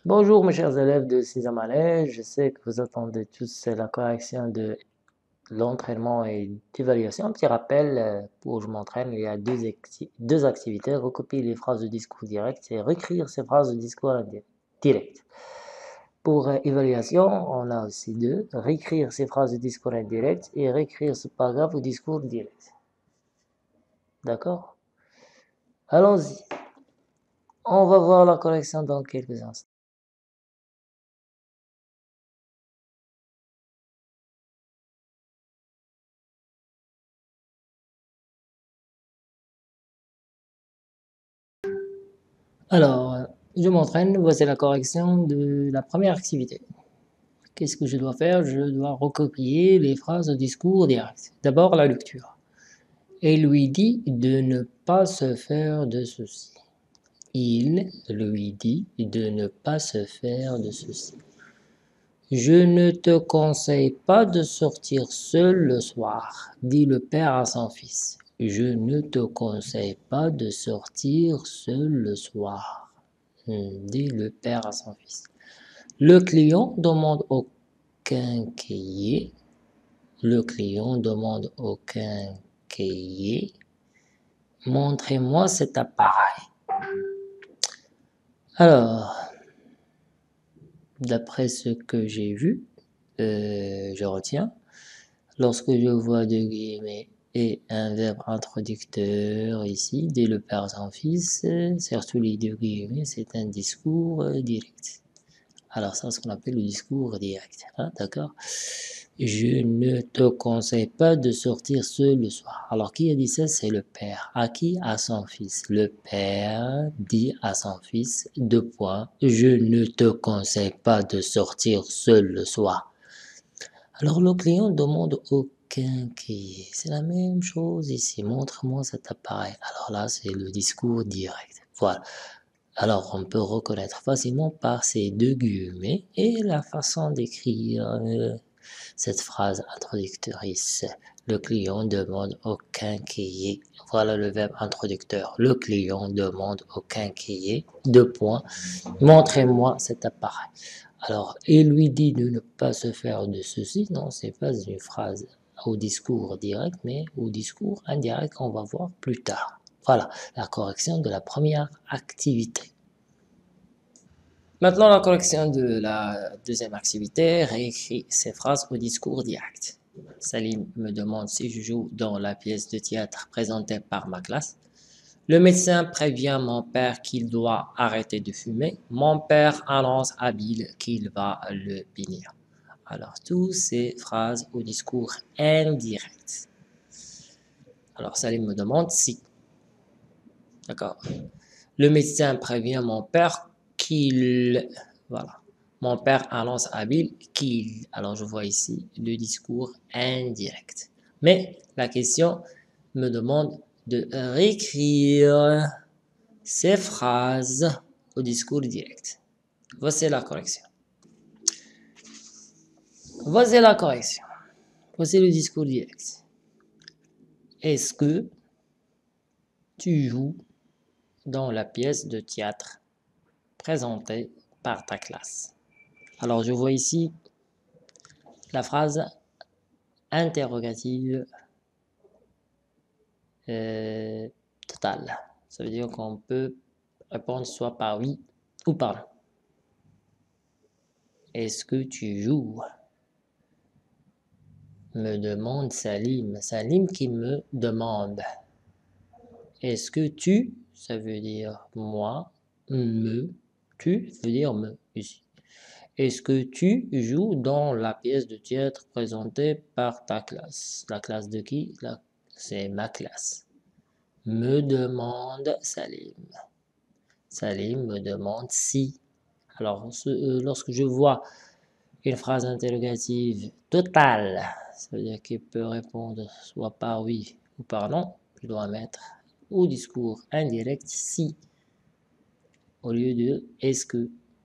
Bonjour mes chers élèves de 6e année, je sais que vous attendez tous la correction de l'entraînement et d'évaluation. Un petit rappel, pour je m'entraîne, il y a deux activités, recopier les phrases de discours direct et réécrire ces phrases de discours direct. Pour évaluation, on a aussi deux, réécrire ces phrases de discours indirect et réécrire ce paragraphe au discours direct. D'accord? Allons-y. On va voir la correction dans quelques instants. Alors, je m'entraîne, voici la correction de la première activité. Qu'est-ce que je dois faire? Je dois recopier les phrases au discours direct. D'abord, la lecture. Il lui dit de ne pas se faire de ceci. Il lui dit de ne pas se faire de ceci. Je ne te conseille pas de sortir seul le soir, dit le père à son fils. Je ne te conseille pas de sortir seul le soir, dit le père à son fils. Le client demande au quincaillier. Le client demande au quincaillier, montrez-moi cet appareil. Alors, d'après ce que j'ai vu, je retiens, lorsque je vois deux guillemets et un verbe introducteur ici, dès le père sans fils, surtout les deux guillemets, c'est un discours direct. Alors ça, c'est ce qu'on appelle le discours direct, hein, d'accord? Je ne te conseille pas de sortir seul le soir. Alors qui a dit ça? C'est le père. À qui? À son fils. Le père dit à son fils, deux points, je ne te conseille pas de sortir seul le soir. Alors le client demande au quincaillier. C'est la même chose ici. Montre-moi cet appareil. Alors là, c'est le discours direct. Voilà. Alors, on peut reconnaître facilement par ces deux guillemets et la façon d'écrire cette phrase introductrice. Le client demande au quincaillier. Voilà le verbe introducteur. Le client demande au quincaillier, deux points, montrez-moi cet appareil. Alors, il lui dit de ne pas se faire de ceci. Non, c'est pas une phrase au discours direct, mais au discours indirect qu'on va voir plus tard. Voilà la correction de la première activité. Maintenant, la correction de la deuxième activité, réécrit ces phrases au discours direct. Salim me demande si je joue dans la pièce de théâtre présentée par ma classe. Le médecin prévient mon père qu'il doit arrêter de fumer. Mon père annonce à Bill qu'il va le punir. Alors, toutes ces phrases au discours indirect. Alors, Salim me demande si. D'accord. Le médecin prévient mon père qu'il... Voilà. Mon père annonce à Bill qu'il... Alors, je vois ici le discours indirect. Mais la question me demande de réécrire ces phrases au discours direct. Voici la correction. Voici la correction. Voici le discours direct. Est-ce que tu joues dans la pièce de théâtre présentée par ta classe? Alors, je vois ici la phrase interrogative totale. Ça veut dire qu'on peut répondre soit par oui ou par non. Est-ce que tu joues? Me demande Salim. Salim qui me demande. Est-ce que tu, ça veut dire moi, me, tu veut dire me ici. Est-ce que tu joues dans la pièce de théâtre présentée par ta classe? La classe de qui? C'est ma classe. Me demande Salim. Salim me demande si. Alors, lorsque je vois une phrase interrogative totale, ça veut dire qu'il peut répondre soit par oui ou par non, je dois mettre au discours indirect si au lieu de est-ce que.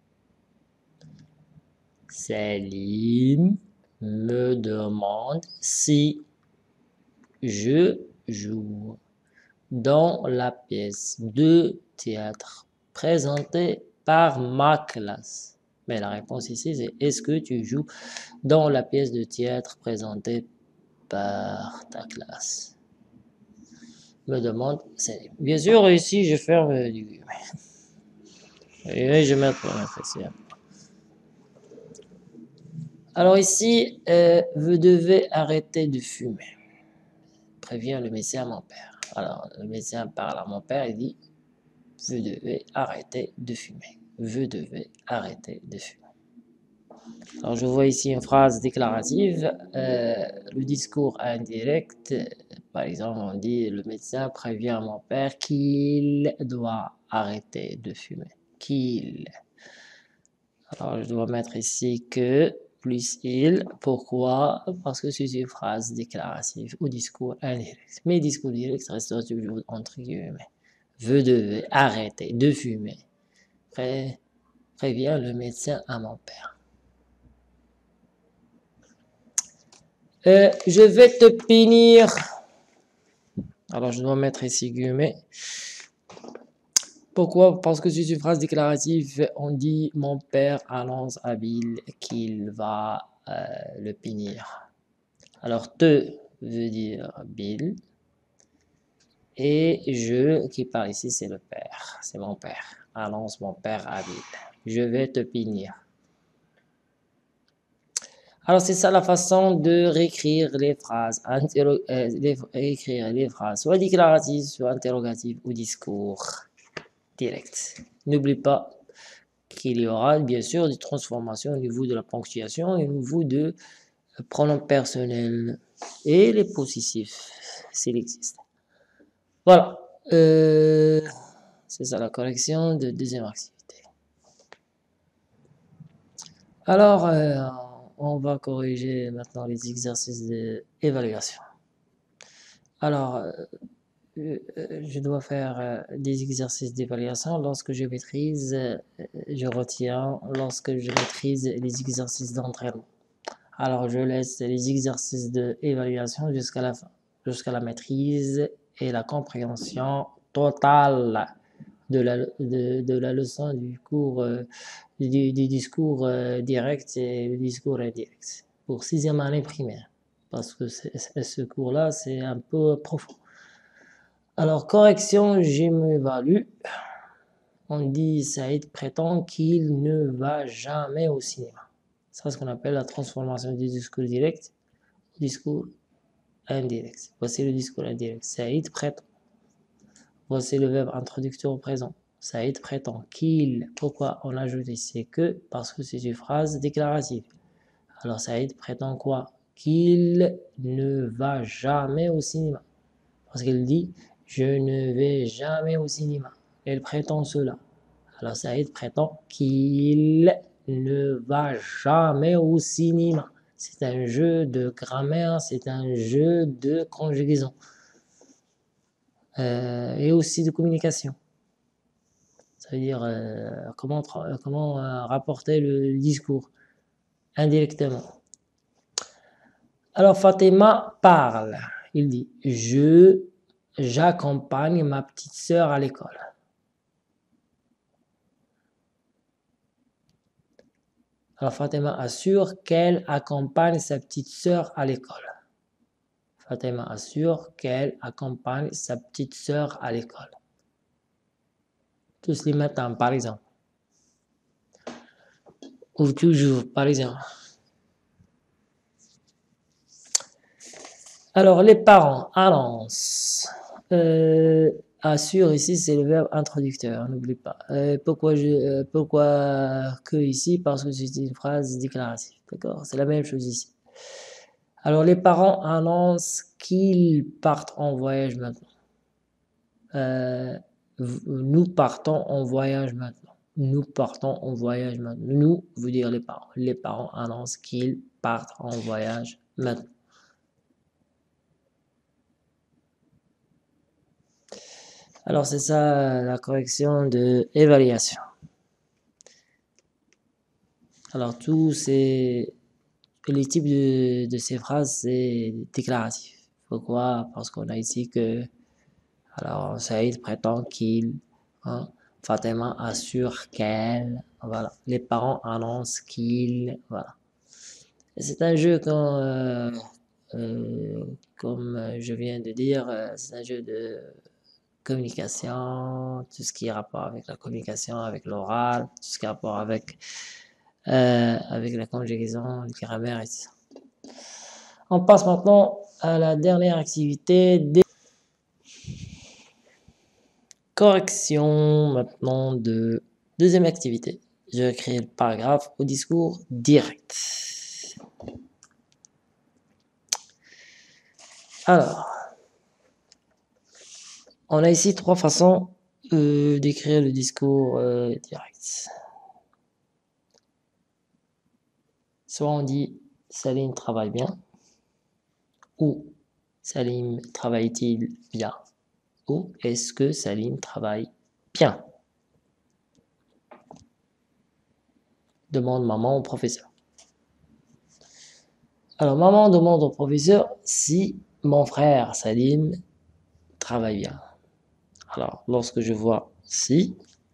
Salim me demande si je joue dans la pièce de théâtre présentée par ma classe. Mais la réponse ici, c'est est-ce que tu joues dans la pièce de théâtre présentée par ta classe? Me demande, c'est bien sûr ici je ferme du guillemets. Et je mets pour ici. Alors ici, vous devez arrêter de fumer. Prévient le médecin à mon père. Alors le médecin parle à mon père et dit, vous devez arrêter de fumer. Vous devez arrêter de fumer. Alors je vois ici une phrase déclarative, le discours indirect, par exemple on dit le médecin prévient mon père qu'il doit arrêter de fumer. Qu'il. Alors je dois mettre ici que plus il. Pourquoi? Parce que c'est une phrase déclarative ou discours indirect. Mais discours direct reste toujours entre guillemets. Vous devez arrêter de fumer. Prévient le médecin à mon père. Je vais te punir. Alors, je dois mettre ici guillemets. Pourquoi? Parce que c'est une phrase déclarative. On dit mon père annonce à Bill qu'il va le punir. Alors, te veut dire Bill. Et je qui parle ici, c'est le père. C'est mon père. Annonce mon père à Bill. Je vais te punir. Alors, c'est ça la façon de réécrire les phrases, réécrire les phrases, soit déclaratives, soit interrogatives ou discours direct. N'oublie pas qu'il y aura bien sûr des transformations au niveau de la ponctuation et au niveau de pronoms personnels et les possessifs, s'il existe. Voilà, c'est ça la correction de deuxième activité. Alors, on va corriger maintenant les exercices d'évaluation. Alors, je dois faire des exercices d'évaluation lorsque je maîtrise, je retiens lorsque je maîtrise les exercices d'entraînement. Alors, je laisse les exercices d'évaluation jusqu'à la fin, jusqu'à la maîtrise et la compréhension totale de la leçon du cours, du discours direct et du discours indirect pour 6e année primaire. Parce que ce cours-là, c'est un peu profond. Alors, correction, je m'évalue. On dit, Saïd prétend qu'il ne va jamais au cinéma. C'est ce qu'on appelle la transformation du discours direct au discours indirect. Voici le discours indirect. Saïd prétend. Voici le verbe introducteur au présent. Saïd prétend qu'il. Pourquoi on ajoute ici que? Parce que c'est une phrase déclarative. Alors, Saïd prétend quoi? Qu'il ne va jamais au cinéma. Parce qu'il dit, je ne vais jamais au cinéma. Elle prétend cela. Alors, Saïd prétend qu'il ne va jamais au cinéma. C'est un jeu de grammaire, c'est un jeu de conjugaison. Et aussi de communication. Ça veut dire comment rapporter le discours indirectement. Alors, Fatima parle. Il dit, j'accompagne ma petite sœur à l'école. Alors, Fatima assure qu'elle accompagne sa petite sœur à l'école. Fatima assure qu'elle accompagne sa petite sœur à l'école. Tous les matins, par exemple. Ou toujours, par exemple. Alors, les parents annoncent. Assure ici, c'est le verbe introducteur, n'oublie pas. Pourquoi que ici? Parce que c'est une phrase déclarative. D'accord? C'est la même chose ici. Alors, les parents annoncent qu'ils partent en voyage maintenant. Nous partons en voyage maintenant. Nous partons en voyage maintenant. Nous veut dire les parents. Les parents annoncent qu'ils partent en voyage maintenant. Alors, c'est ça la correction de évaluation. Alors, tous les types de ces phrases, c'est déclaratif. Pourquoi? Parce qu'on a ici que, alors, Saïd prétend qu'il, Fatima assure qu'elle, voilà. Les parents annoncent qu'ils, voilà. C'est un jeu comme je viens de dire, c'est un jeu de communication, tout ce qui est rapport avec la communication, avec l'oral, tout ce qui est rapport avec la conjugaison, le grammaire et tout ça. On passe maintenant à la dernière activité des corrections maintenant de deuxième activité. Je vais créer le paragraphe au discours direct. Alors, on a ici trois façons d'écrire le discours direct. Soit on dit Salim travaille bien, ou Salim travaille-t-il bien, ou est-ce que Salim travaille bien? Demande maman au professeur. Alors, maman demande au professeur si mon frère Salim travaille bien. Alors, lorsque je vois si,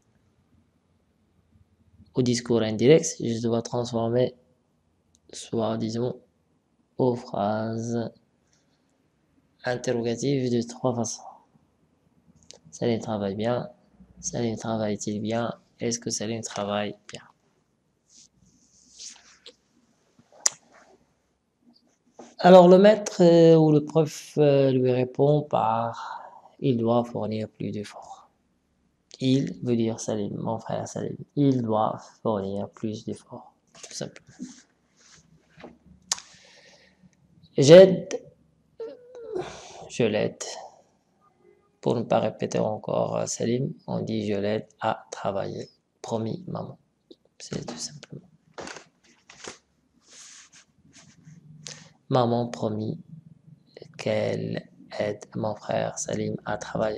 au discours indirect, je dois transformer, soit disons, aux phrases interrogatives de trois façons. Salim travaille bien, Salim travaille-t-il bien, est-ce que Salim travaille bien? Alors, le maître ou le prof lui répond par « il doit fournir plus d'efforts ». Il veut dire Salim, mon frère Salim. Il doit fournir plus d'efforts, tout simplement. J'aide, je l'aide. Pour ne pas répéter encore Salim, on dit je l'aide à travailler. Promis, maman. C'est tout simplement. Maman promis qu'elle aide mon frère Salim à travailler.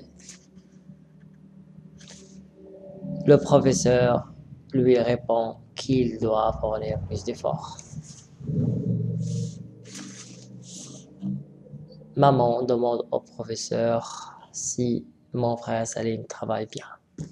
Le professeur lui répond qu'il doit fournir plus d'efforts. Maman demande au professeur si mon frère Salim travaille bien.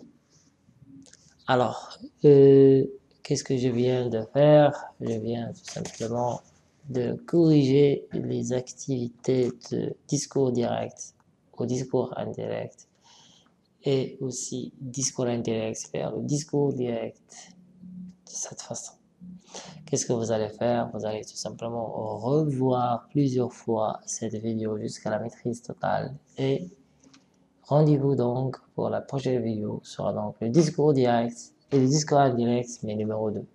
Alors, qu'est-ce que je viens de faire? Je viens tout simplement de corriger les activités de discours direct au discours indirect et aussi discours indirect vers le discours direct de cette façon. Qu'est-ce que vous allez faire? Vous allez tout simplement revoir plusieurs fois cette vidéo jusqu'à la maîtrise totale et rendez-vous donc pour la prochaine vidéo sera donc le discours direct et le discours indirect mais numéro 2.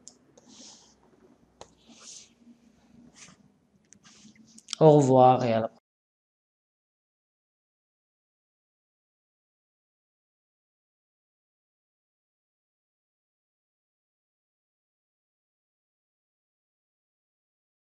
Au revoir et à la prochaine.